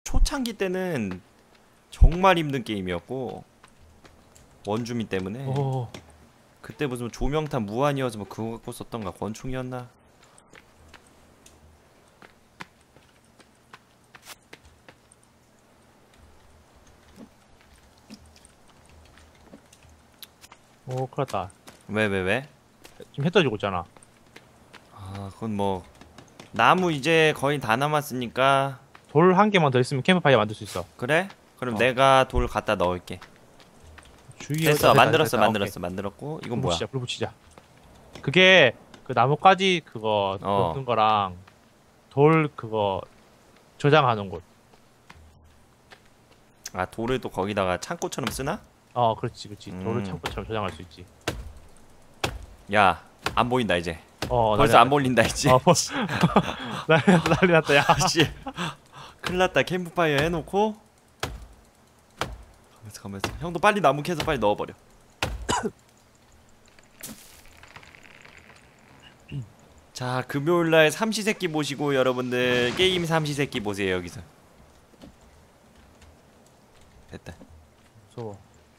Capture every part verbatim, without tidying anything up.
초창기 때는 정말 힘든 게임이었고 원주민 때문에. 오. 그때 무슨 조명탄 무한이어서 뭐 그거 갖고 썼던가 권총이었나? 오, 큰일났다. 왜 왜 왜? 지금 해 떠지고 있잖아. 아 그건 뭐 나무 이제 거의 다 남았으니까. 돌 한 개만 더 있으면 캠프파이어 만들 수 있어. 그래? 그럼 어. 내가 돌 갖다 넣을게. 주위에 됐어. 만들었어 됐다. 만들었어 오케이. 만들었고. 이건 불 뭐야? 붙이자, 불 붙이자. 그게 그 나뭇가지 그거 어. 넣는 거랑 돌 그거 저장하는 곳. 아 돌을 또 거기다가 창고처럼 쓰나? 어, 그렇지, 그렇지. 음. 돌을 창고처럼 저장할 수 있지. 야 안 보인다 이제. 어, 벌써 안 보인다 이제. 어, 벌써 난리 났다, 난리 났다, 야. 씨. 큰일났다. 캠프파이어 해놓고 가면서 가면서 형도 빨리 나무 캐서 빨리 넣어버려. 자 금요일날 삼시세끼 보시고 여러분들 게임 삼시세끼 보세요. 여기서 됐다. 무서워.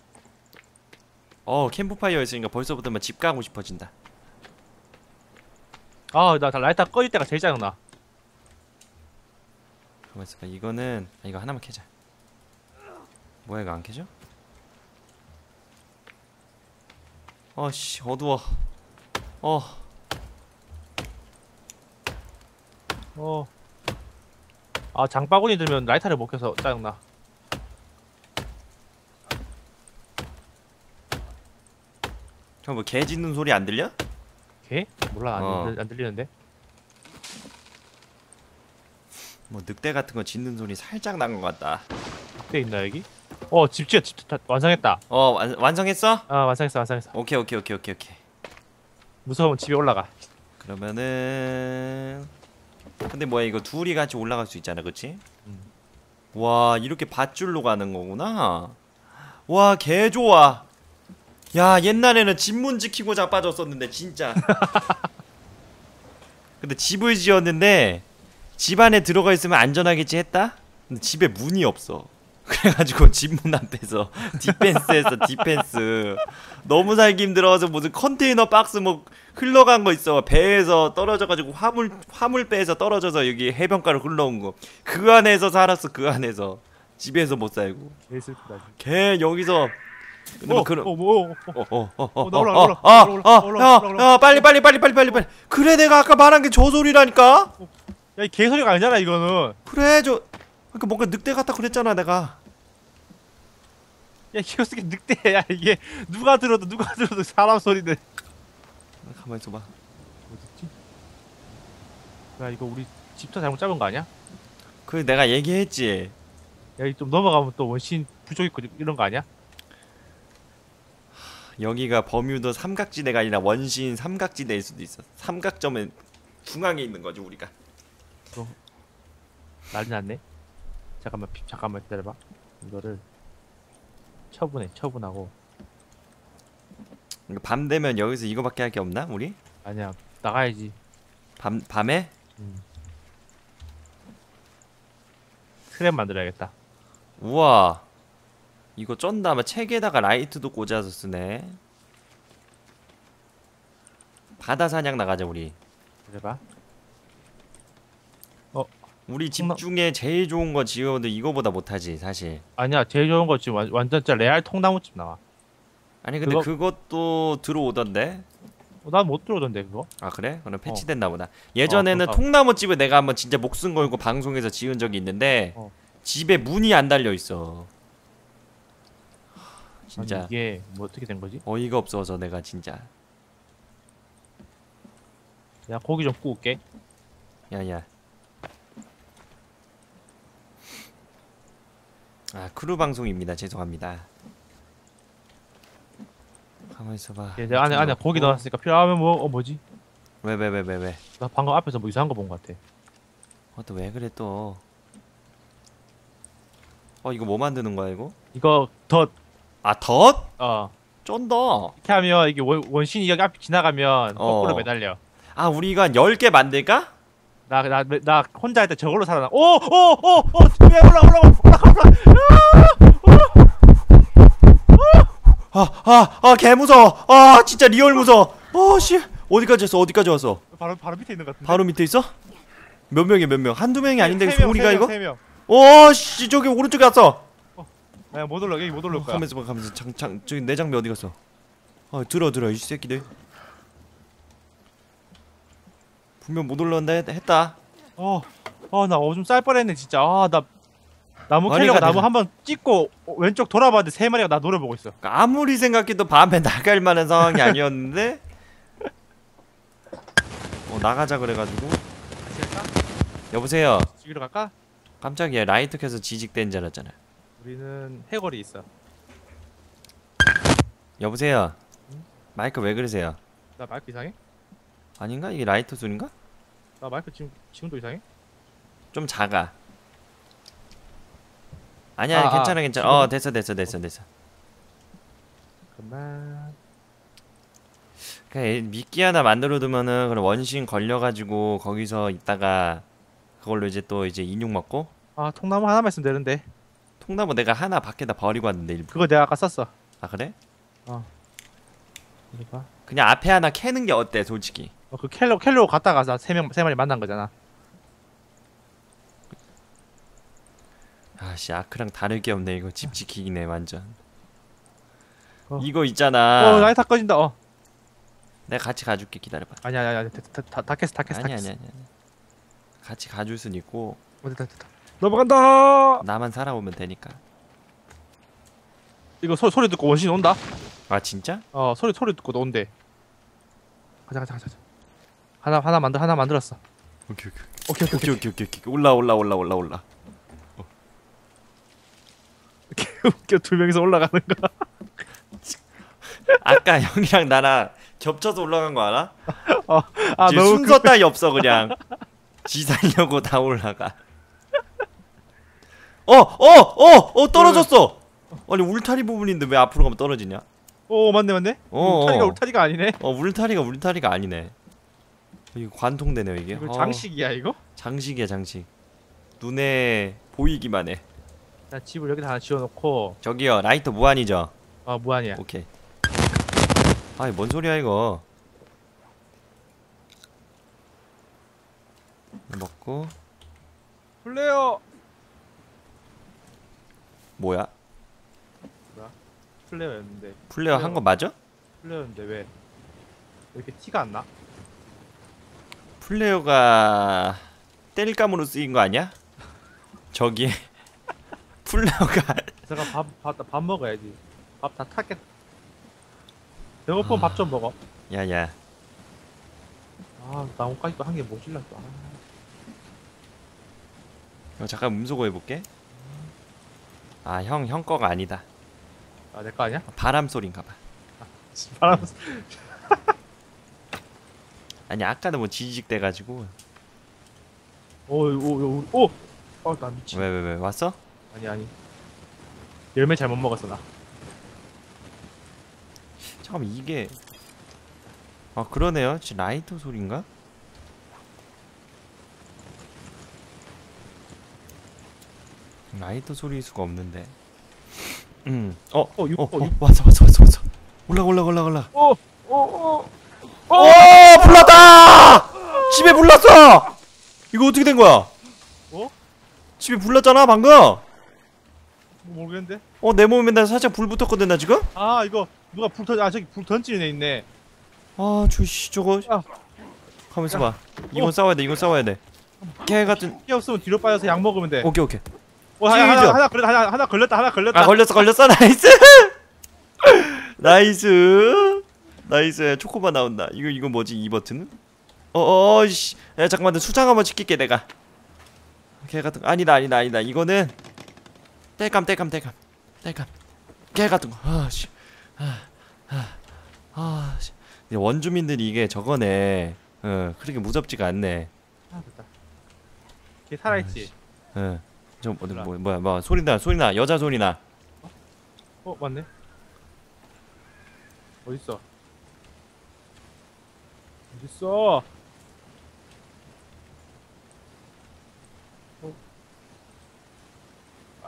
어 캠프파이어 있으니까 벌써부터 막 집 가고 싶어진다. 아, 나 라이터 꺼질 때가 제일 짜증나. 가만있어 봐. 이거는 아, 이거 하나만 캐자. 뭐야 이거 안 캐져? 어씨 어두워. 어 어. 아, 장바구니 들면 라이터를 못 켜서 짜증나. 저 뭐 개 짖는 소리 안 들려? 개? 몰라, 안, 어. 들, 안 들리는데? 뭐 늑대 같은 거 짖는 소리 살짝 난 것 같다. 늑대 있나, 여기? 어, 집 지어, 집 다, 완성했다. 어 완, 완성했어? 아, 완성했어, 완성했어. 오케이 오케이 오케이 오케이 오케이. 무서우면 집에 올라가. 그러면은 근데 뭐야 이거 둘이 같이 올라갈 수 있잖아 그치? 음. 와 이렇게 밧줄로 가는 거구나. 와 개 좋아. 야 옛날에는 집문 지키고 자빠졌었는데 진짜. 근데 집을 지었는데 집 안에 들어가 있으면 안전하겠지 했다? 근데 집에 문이 없어. 그래가지고 집문 앞에서 디펜스했어. 디펜스. 너무 살기 힘들어서 무슨 컨테이너 박스 뭐 흘러간 거 있어. 배에서 떨어져가지고 화물 화물 배에서 떨어져서 여기 해변가로 흘러온 거. 그 안에서 살았어. 그 안에서. 집에서 못 살고. 개 슬프다. 걔 여기서. 근데 뭐 그런. 어, 뭐, 어, 어어어어어 나 올라, 올라, 올라, 올라, 올라, 올라. 야 빨리 빨리 빨리 빨리 빨리 빨리. 그래 내가 아까 말한 게 저 소리라니까. 야, 이 개소리가 아니잖아, 이거는. 그래 저. 그러니까 뭔가 늑대 같다 그랬잖아 내가. 야, 이거 쓰게 늑대야. 이게 누가 들어도 누가 들어도 사람 소리네. 가만 있어봐. 어딨지? 야, 이거 우리 집터 잘못 잡은 거 아니야? 그 내가 얘기했지. 야, 이 좀 넘어가면 또 원신 부족 있고 이런 거 아니야? 여기가 버뮤더 삼각지대가 아니라 원신 삼각지대일 수도 있어. 삼각점은 중앙에 있는 거지 우리가. 난리 났네. 잠깐만, 피, 잠깐만 기다려봐. 이거를 처분해, 처분하고. 밤 되면 여기서 이거밖에 할 게 없나 우리? 아니야, 나가야지. 밤 밤에? 음. 트랩 만들어야겠다. 우와. 이거 쩐다. 아마 책에다가 라이트도 꽂아서 쓰네. 바다 사냥 나가자 우리. 그래봐. 우리 집 통나- 중에 제일 좋은 거 지어도 이거보다 못하지 사실. 아니야, 제일 좋은 거 지금 완- 완전 진짜 레알 통나무집 나와. 아니 근데 그거- 그것도 들어오던데. 어, 난 못 들어오던데 그거. 아 그래? 그럼 패치됐나 보다. 예전에는 그런가. 통나무집을 내가 한번 진짜 목숨 걸고 방송에서 지은 적이 있는데 어. 집에 문이 안 달려 있어. 진짜 아니, 이게 뭐 어떻게 된 거지? 어이가 없어서 내가 진짜. 야, 고기 좀 구울게. 야야. 아 크루 방송입니다. 죄송합니다. 가만 있어봐. 야, 내가 안에 안에 고기 넣었으니까 필요하면 뭐 어 뭐지? 왜 왜 왜 왜 왜? 나 방금 앞에서 뭐 이상한 거 본 거 같아. 어 또 왜 그래 또? 어 이거 뭐 만드는 거야 이거? 이거 덧. 아 덧? 어. 쩐다. 이렇게 하면 이게 원, 원신이 여기 앞에 지나가면 어. 거꾸로 매달려. 아 우리 이거 한 열 개 만들까? 나 나 나 혼자 할 때 저걸로 살아나. 오오오오 왜 올라 올라 올라 올라. 아아아 개 무서워. 아 진짜 리얼 무서워. 어씨 어디까지 왔어? 어디까지 왔어? 바로 바로 밑에 있는 것 같은데. 바로 밑에 있어? 몇 명이 몇 명? 한두 명이 아닌데 세 명, 소리가 세 명, 이거? 세 명. 오씨 저기 오른쪽에 왔어. 야, 못 올라. 여기 못 올라 어, 거야. 가면서 봐 가면서 장장 저기 내 장비 어디 갔어? 아 들어 들어 이 새끼들. 분명 못 올라온다 했, 했다. 어. 어, 나 오줌 쌀 뻔했네, 진짜. 아, 나 나무 머리가 캐려고 나무 내가- 한번 찍고 어, 왼쪽 돌아봤는데 세 마리가 나 노려보고 있어. 아무리 생각해도 밤에 나갈 만한 상황이 아니었는데. 어 나가자 그래가지고. 여보세요. 죽이러 갈까? 깜짝이야 라이트 켜서 지직된 줄 알았잖아. 우리는 해골이 있어. 여보세요. 마이크 왜 그러세요? 나 마이크 이상해? 아닌가? 이게 라이트 소리인가? 나 마이크 지금 지금도 이상해? 좀 작아. 아니야 아, 괜찮아 아, 괜찮아. 지금? 어 됐어 됐어 됐어 됐어. 잠깐만. 그냥 미끼 하나 만들어 두면은 그럼 원신 걸려가지고 거기서 있다가 그걸로 이제 또 이제 인육 먹고. 아, 통나무 하나만 있으면 되는데. 통나무 내가 하나 밖에다 버리고 왔는데 일부러. 그거 내가 아까 썼어. 아 그래? 그러니까. 그냥 앞에 하나 캐는 게 어때 솔직히? 어, 그 켈로 켈로 갔다가 나세명세 마리 만난 거잖아. 아씨 아크랑 다를 게 없네 이거 집 지키기네 완전. 어. 이거 있잖아. 어, 라이터 꺼진다. 어. 내가 같이 가줄게 기다려봐. 아니야, 아니야, 아니야. 다, 다, 다 깼어, 다 깼어, 다 아니 깼어. 아니 아니 아니. 같이 가줄 순 있고 어, 됐다, 됐다. 넘어간다. 나만 살아오면 되니까. 이거 소, 소리 듣고 원신 온다. 아 진짜? 어, 소리 소리 듣고 온대. 가자, 가자, 가자. 하나 하나 만들 하나 만들었어. 오케이 오케이 오케이, 오케이, 오케이 오케이 오케이 오케이 올라 올라 올라 올라 올라. 웃겨, 두 명이서 올라가는 거. 아까 형이랑 나랑 겹쳐서 올라간 거 알아? 어, 아, 지금 너무 순서 따위 없어 그냥. 지 살려고 다 올라가. 어 어 어 어 떨어졌어. 아니 울타리 부분인데 왜 앞으로 가면 떨어지냐? 오, 맞네, 맞네. 어, 울타리가 어. 울타리가 아니네. 어 울타리가 울타리가 아니네. 이거 관통되네요 이게. 이거 어, 장식이야, 이거? 장식이야 장식. 눈에 보이기만 해. 나 집을 여기다 하나 지어놓고. 저기요 라이터 무한이죠? 아, 무한이야. 오케이. 아이 뭔 소리야 이거. 먹고 플레어. 뭐야? 플레어였는데. 플레어 한 거 맞아? 플레어였는데 왜? 왜 이렇게 티가 안 나? 플레어가 뗄감으로 쓰인 거 아니야? 저기 플레어가 제가 밥, 밥, 밥 먹어야지. 밥 다 탔겠. 배고프면 밥 좀 먹어. 야야 아, 나뭇가지 또 한 개 못 질렀어. 아. 어, 잠깐 음소거 해볼게. 아 형 형 거가 아니다. 아, 내 거 아니야? 바람 소린가봐. 바람. 아니 아까는 뭐 지직 돼가지고. 오, 오, 오, 오. 어, 나 미친. 왜 왜 왜 왔어? 아니, 아니. 열매 잘못 먹었어, 나. 잠깐만 이게 아 그러네요. 진짜 라이터 소린가? 라이터 소리일 수가 없는데. 음. 어. 어, 육, 어, 어, 어, 육. 왔어 왔어 왔어 왔어. 올라가 올라가 올라가 올라가. 오, 오, 오. 오 불났다! 집에 불났어! 이거 어떻게 된 거야? 어? 집에 불났잖아 방금. 뭐 모르겠는데? 어 내 몸에 나 살짝 불 붙었거든 나 지금? 아, 이거 누가 불 던, 아, 저기 불 던지는 애 있네. 아 저씨 저거. 야. 가만있어 봐. 이건 어. 싸워야 돼 이건 싸워야 돼. 개 같은. 끼 없으면 뒤로 빠져서 약 먹으면 돼. 오케이 오케이. 어, 하나, 찌르죠? 하나, 하나, 걸렸다, 하나, 하나 걸렸다, 하나 걸렸다. 아 걸렸어 걸렸어 나이스. 나이스. 나이스. 초코바 나온다. 이거 이거 뭐지 이 버튼은? 어어 씨. 야 잠깐만 나 수장 한번 시킬게 내가. 개 같은 거 아니다 아니다 아니다 이거는 땔감 땔감 땔감 땔감 개 같은 거. 아씨. 아, 씨. 원주민들이 이게 저거네. 어, 그렇게 무섭지가 않네. 아, 됐다. 걔 살아있지? 어, 저 뭐, 뭐, 뭐야, 뭐 소리 나, 소리 나, 여자 소리 나. 어, 맞네. 어딨어? 어딨어?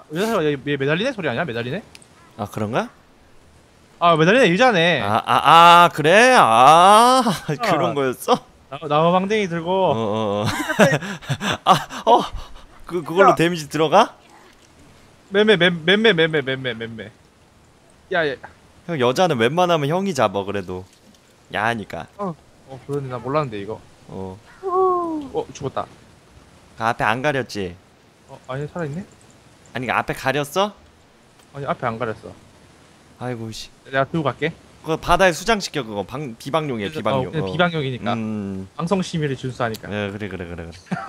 의자 소리 얘, 얘 매달리네 소리 아니야? 매달리네? 아 그런가? 아 매달리네 의자네. 아 아 아 그래? 아 그런 거였어? 나, 나무방댕이 들고. 어어어 아어 그 그걸로 야. 데미지 들어가? 맴매 맴매 맴매 맴매 맴매. 야 야. 형 여자는 웬만하면 형이 잡아 그래도 야하니까. 어 그러네 나 몰랐는데 이거. 어. 어 죽었다. 그 앞에 안 가렸지? 어 아니 살아있네? 아니 그 앞에 가렸어? 아니 앞에 안 가렸어. 아이고 씨. 내가 들고 갈게. 그거 바다에 수장시켜 그거 방 비방용이야 비방용. 어, 그냥 어. 비방용이니까. 음. 방송 심의를 준수하니까. 예 그래 그래 그래 그래.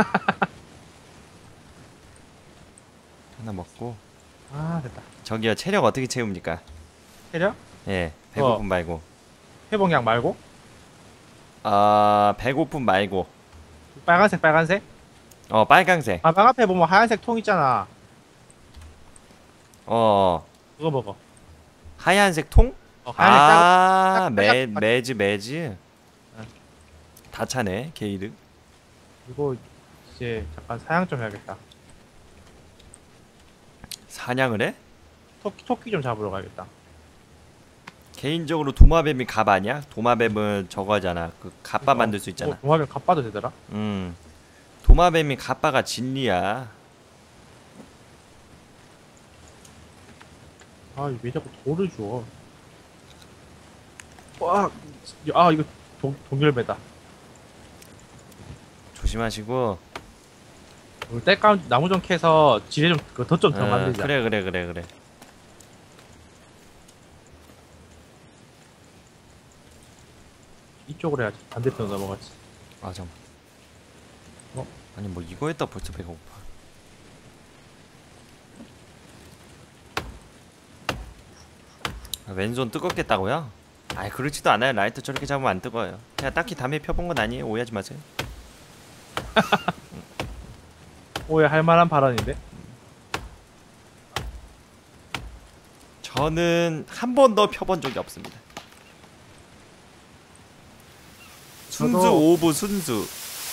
하나 먹고. 아 됐다. 저기요 체력 어떻게 채웁니까? 체력? 예 배고픔 어. 말고. 회복약 말고? 아 배고픔 말고. 빨간색 빨간색? 어 빨강색. 아 방 앞에 보면 하얀색 통 있잖아. 어 그거 먹어. 하얀색 통? 어, 하얀색 아 딱- 매 딱- 매즈 매즈. 어. 다 차네 게이드. 이거 이제 잠깐 사양 좀 해야겠다. 사냥을 해? 토끼 토끼 좀 잡으러 가야겠다. 개인적으로 도마뱀이 갑 아니야? 도마뱀은 저거 하잖아. 그 갑바 만들 수 있잖아. 어, 동화면 갚아도 되더라. 음. 도마뱀이 갑바가 진리야. 아, 왜 자꾸 돌을 줘? 와, 아 이거 동 동결배다. 조심하시고. 우리 땔감 나무 좀 캐서 지뢰 좀더좀더 어, 만들자. 그래 그래 그래 그래. 이쪽으로 해야지. 반대편 넘어가지. 아 잠. 어? 아니 뭐 이거 했다 벌써 배가 고파. 아, 왼손 뜨겁겠다고요? 아이 그렇지도 않아요. 라이터 저렇게 잡으면 안 뜨거워요. 그냥 딱히 담배 펴본 건 아니에요. 오해하지 마세요. 오해 할 만한 발언인데. 저는 한 번도 펴본 적이 없습니다. 순수 저도- 오브 순수.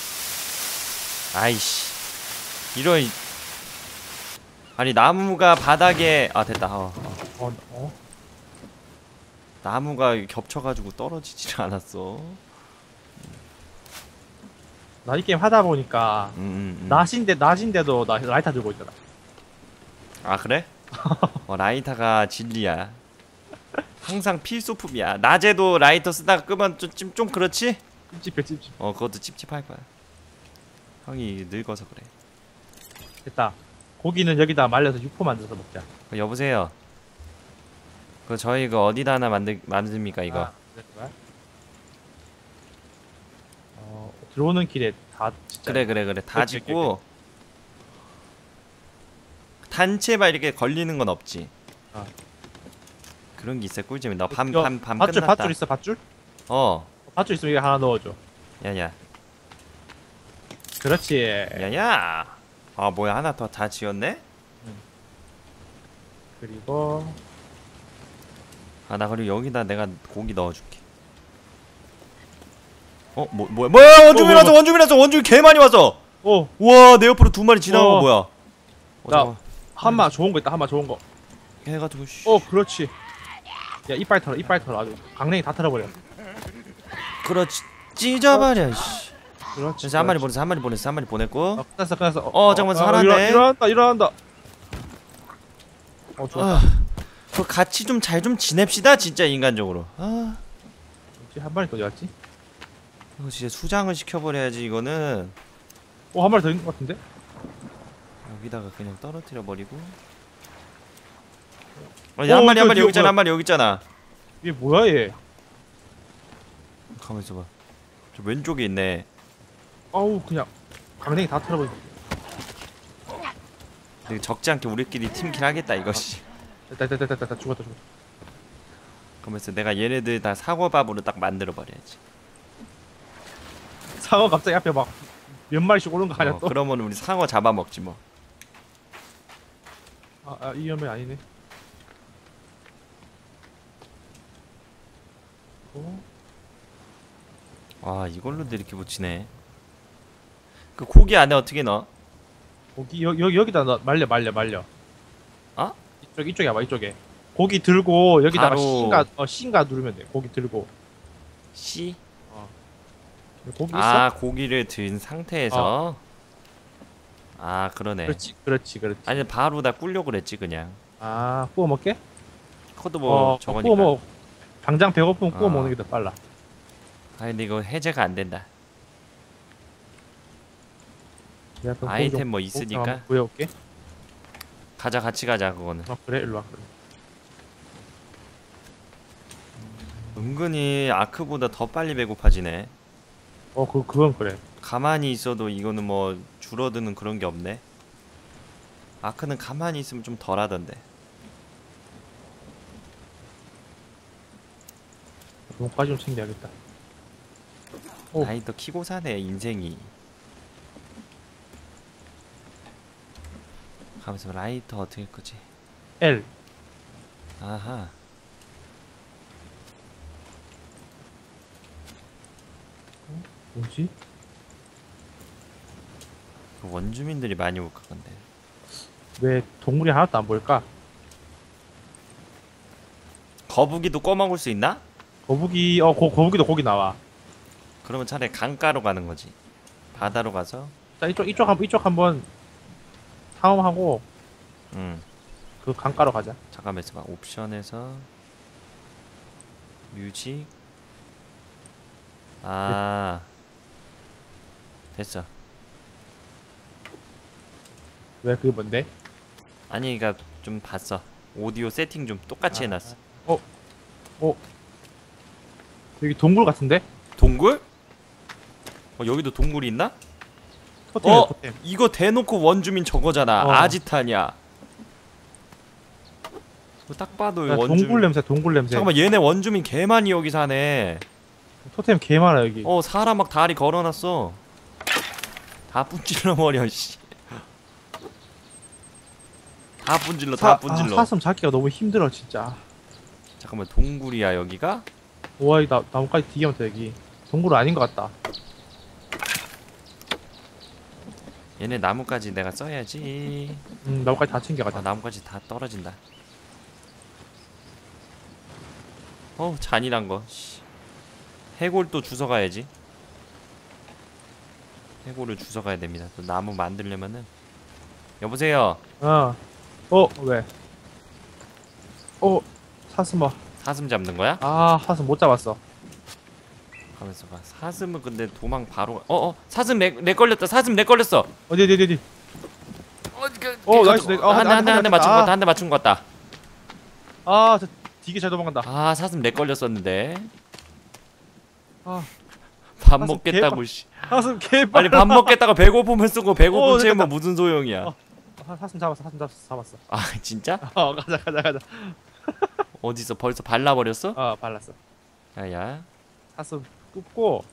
아이씨 이런 이- 아니 나무가 바닥에 아 됐다. 어, 어. 어, 어? 나무가 겹쳐가지고 떨어지질 않았어. 나 이 게임 하다 보니까 음, 음, 음. 낮인데 낮인데도 나 라이터 들고 있더라. 아 그래? 어, 라이터가 진리야. 항상 필수품이야. 낮에도 라이터 쓰다가 끄면 좀, 좀, 좀 그렇지? 찝찝해 찝찝. 어 그것도 찝찝할 거야. 형이 늙어서 그래. 됐다. 고기는 여기다 말려서 육포 만들어서 먹자. 어, 여보세요. 그 저희 그 어디다 하나 만들 만듭니까 이거? 아, 그래, 그래? 어, 들어오는 길에 다 진짜. 그래 그래 그래 다 그렇지, 짓고 단체만 이렇게 걸리는 건 없지. 아. 그런 게 있어 꿀잼이. 너밤밤밤 이거 밤, 밤 밧줄 끝났다. 밧줄 있어 밧줄? 어 밧줄 있으면 이거 하나 넣어줘. 야야 그렇지. 야야. 아 뭐야 하나 더 다 지었네? 그리고 아 나 그리고 여기다 내가 고기 넣어줄게. 어? 뭐 뭐야 뭐야 원주민 어, 왔어 뭐, 원주민 왔어 원주민 개 많이 왔어. 오 우와 내 옆으로 두 마리 지나간 거 어. 뭐야? 어, 나- 잠깐만. 한마 좋은 거 있다 한마 좋은 거. 해가지고 씨. 어 그렇지. 야 이빨 털어 이빨 털어 아주 강냉이 다 털어버려. 그렇지 찢어버려 씨. 그렇지. 그래서 한 마리 그렇지. 보냈어 한 마리 보냈어 한 마리 보냈고. 어, 끝났어 끝났어. 어, 잠깐만, 살았네. 일어나, 일어난다 일어난다. 어 좋았다. 아, 그 같이 좀 잘 좀 지냅시다 진짜 인간적으로. 아 뭐지? 한 마리 더 왔지? 이거 진짜 수장을 시켜버려야지 이거는. 어 한 마리 더 있는 것 같은데? 여기다가 그냥 떨어뜨려 버리고. 아니 한 어, 마리 한 저, 마리 저, 여기 있잖아 뭐야. 한 마리 여기 있잖아. 이게 뭐야 얘? 가만 있어봐. 저 왼쪽에 있네. 아우 그냥 강냉이 다 털어버려. 되게 적지 않게 우리끼리 팀킬 하겠다 이것이. 됐다 됐다 됐다 됐다 죽었다 죽었다. 그러면서 내가 얘네들 다 사과밥으로 딱 만들어 버려야지. 상어 갑자기 앞에 막 몇 마리씩 오는 거 아니야 어, 또? 그러면 우리 상어 잡아먹지 뭐. 아, 아 이러면 아니네. 어? 와 이걸로도 이렇게 붙이네. 그 고기 안에 어떻게 넣어? 고기 여, 여, 여기다 넣어 말려 말려 말려. 어? 이쪽 이쪽에 와봐 이쪽에. 고기 들고 여기다가 바로- C인가 어 C인가 누르면 돼. 고기 들고. C? 고기 있어? 아 고기를 든 상태에서 아 그러네. 그렇지 그렇지 그렇지. 아니 바로 다 꿀려 그랬지 그냥. 아 구워 먹게? 코드 뭐 어 저거니까. 구워 먹. 당장 배고프면 구워 어. 먹는 게 더 빨라. 아 근데 이거 해제가 안 된다. 내가 그럼 아이템 고기 좀- 뭐 고기 좀 있으니까 한번 구해올게. 가자 같이 가자 그거는. 어 그래 일로 와. 그래. 은근히 아크보다 더 빨리 배고파지네. 어 그 그건 그래. 가만히 있어도 이거는 뭐 줄어드는 그런 게 없네. 아크는 가만히 있으면 좀 덜하던데. 돈까지 좀 챙겨야겠다. 오. 라이터 키고 사네 인생이. 가면서 라이터 어떻게 끄지? L. 아하. 뭐지? 그 원주민들이 많이 올까 건데. 왜 동물이 하나도 안 보일까? 거북이도 꺼먹을 수 있나? 거북이 어 거, 거북이도 고기 나와. 그러면 차라리 강가로 가는 거지. 바다로 가서. 자 이쪽 이쪽 한번 이쪽 한번 탐험하고 응. 그 강가로 가자. 잠깐만 있어봐. 옵션에서 뮤직. 아 됐어. 왜 그게 뭔데? 아니 그니까 좀 봤어. 오디오 세팅 좀 똑같이 아. 해놨어. 여기 동굴 같은데? 동굴? 어 여기도 동굴이 있나? 토템이야 어 토템. 이거 대놓고 원주민 저거잖아. 어. 아지타냐. 이거 딱 봐도 야, 원주민. 동굴 냄새 동굴 냄새. 잠깐만 얘네 원주민 개 많이 여기 사네. 토템 개 많아 여기. 어 사람 막 다리 걸어놨어. 다 분질러 버려 씨. 다 분질러 다 사- 분질러. 아, 사슴 잡기가 너무 힘들어 진짜. 잠깐만 동굴이야 여기가? 와 이 나 나무까지 되게 많다 여기. 동굴은 아닌 것 같다. 얘네 나무까지 내가 써야지. 음 나무까지 다 아 챙겨가자. 나무까지 다 떨어진다. 어우 잔인한 거. 씨. 해골 또 주워 가야지. 해골을 주워 가야 됩니다. 또 나무 만들려면은. 여보세요. 어. 어 왜? 어 사슴아. 사슴 잡는 거야? 아 사슴 못 잡았어. 가면서 봐. 사슴은 근데 도망 바로. 가- 어 어. 사슴 렉, 렉 걸렸다. 사슴 렉 걸렸어. 어디 어디 어디 어디. 어, 그, 어, 그, 나이스, 나이스. 어, 한 대 한 한 대, 대 한 대 한 대. 맞춘 것 아. 같다. 한 대 맞춘 것 같다. 아저 되게 잘 도망간다. 아 사슴 렉 걸렸었는데. 아 밥 사슴 먹겠다고 씨. 사슴 개 빨리 밥 먹겠다고 배고프면 쓰고 배고픈 어, 채우면 됐다. 무슨 소용이야. 어. 아, 사슴 잡았어 사슴 잡았어 잡았어. 아 진짜? 어 가자 가자 가자. 어디서 벌써 발라버렸어? 어 발랐어. 야야. 사슴 굽고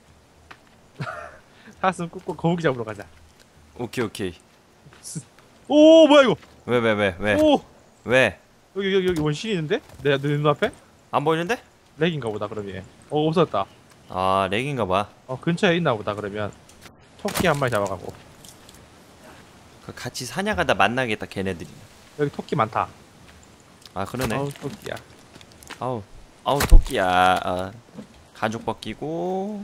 사슴 굽고 거북이 잡으러 가자. 오케이 오케이. 오 뭐야 이거? 왜 왜 왜 왜? 오 왜? 여기 여기 여기 원신이 있는데? 내 내 눈앞에? 안 보이는데? 렉인가 보다 그럼 얘. 어 없었다. 아 렉인가 봐. 어 근처에 있나 보다 그러면. 토끼 한 마리 잡아가고. 그 같이 사냥하다 만나겠다 걔네들이. 여기 토끼 많다. 아 그러네. 어우 토끼야. 아우 아우 토끼야. 아, 가죽 벗기고.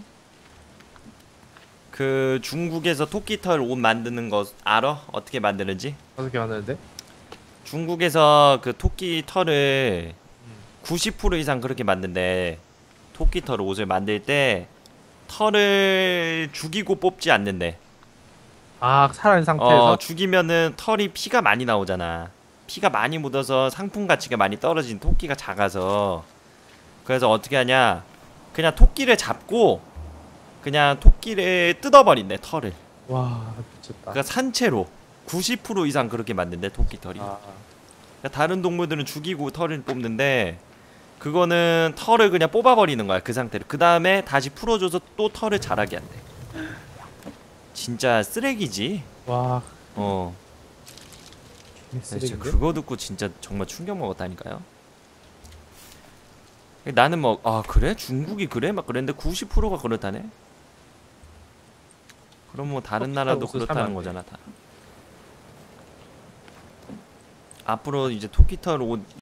그 중국에서 토끼 털 옷 만드는 거 알아? 어떻게 만드는지? 어떻게 만드는데? 중국에서 그 토끼 털을 구십 퍼센트 이상 그렇게 만든대. 토끼 털 옷을 만들 때 털을 죽이고 뽑지 않는데. 아 살아있는 상태에서? 어 죽이면은 털이 피가 많이 나오잖아. 피가 많이 묻어서 상품 가치가 많이 떨어진 토끼가 작아서. 그래서 어떻게 하냐, 그냥 토끼를 잡고 그냥 토끼를 뜯어버린대 털을. 와 미쳤다. 그러니까 산채로 구십 퍼센트 이상 그렇게 만든대 토끼 털이. 아, 그러니까 다른 동물들은 죽이고 털을 뽑는데 그거는 털을 그냥 뽑아버리는 거야 그 상태로. 그 다음에 다시 풀어줘서 또 털을 자라게 한대. 진짜 쓰레기지. 와 어 진짜 쓰레기인데? 그거 듣고 진짜 정말 충격 먹었다니까요. 나는 뭐 아 그래? 중국이 그래? 막 그랬는데 구십 퍼센트가 그렇다네. 그럼 뭐 다른 토끼 나라도 털 옷을 사면 그렇다는 안 거잖아 다. 앞으로 이제 토끼털 옷